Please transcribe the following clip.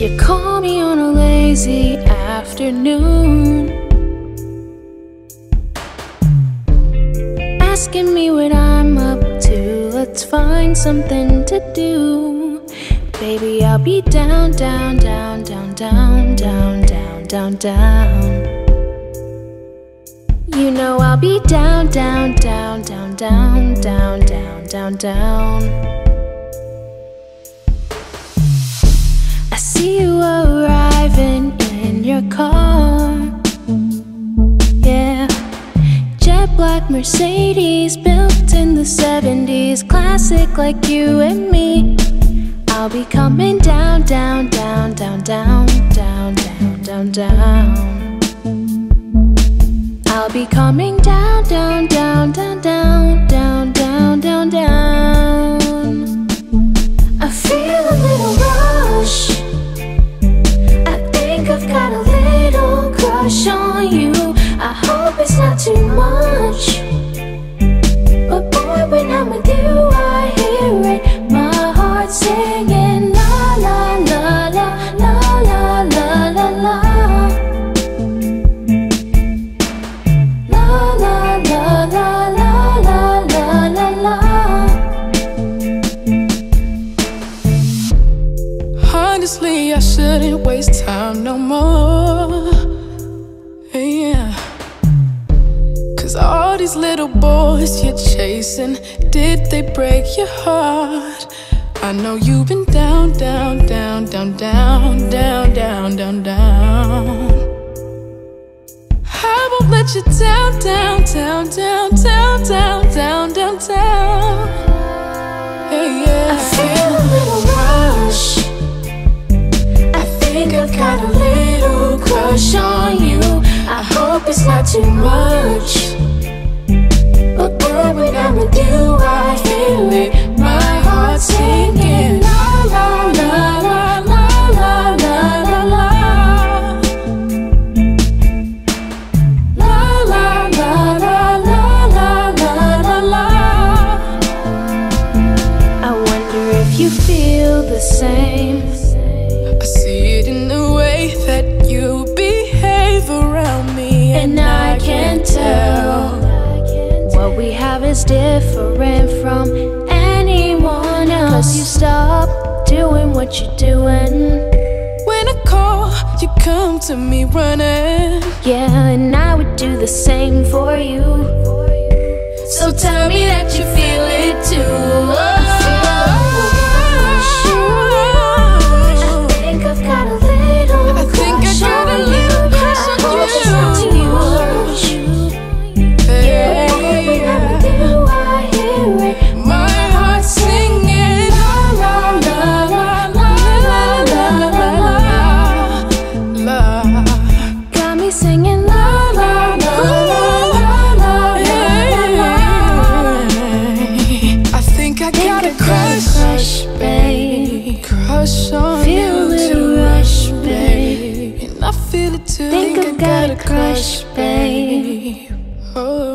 You call me on a lazy afternoon, asking me what I'm up to. Let's find something to do. Baby, I'll be down, down, down, down, down, down, down, down, down. You know I'll be down, down, down, down, down, down, down, down, down. I see you arriving in your car. Yeah, jet black Mercedes, built in the 70s, classic like you and me. I'll be coming down, down, down, down, down, down, down, down, down. I'll be coming down, down, down, down, down, down, down, down, down. I feel a little rush. I think I've got a little crush on you. I hope it's not too much, but boy, when I'm with you, I hear it. My heart singing la la la la la la la la la. La la la la la la la la la. Honestly, I shouldn't waste time no more. Yeah, 'cause all these little boys you're chasing, did they break your heart? I know you've been down, down, down, down, down, down, down, down, down. I won't let you down, down, down, down, down, down, down, down, down. Hey, yeah. I feel a little rush. I think I've got a little crush on you. I hope it's not too much, but girl, when I'm with you, I feel it. My heart singing la la la la la la la la la. La la la la la la la la la. I wonder if you feel the same. I see it in the way that you behave around me, And I can't tell what we have is different from anyone else. 'Cause you stop doing what you're doing. When I call, you come to me running. Yeah, and I would do the same for you. So tell me that you feel it too. I feel a little rush. I think I've got a little crush on you. I hope it's not too much. Yeah, when I'm with you, I hear it. My heart singing la la la la la la la la la. Got me singing la la la la la la la. I think I got a crush, babe. crush on Feel a you little too, rush, babe. and I feel it too. Think I've got a crush, babe. Oh.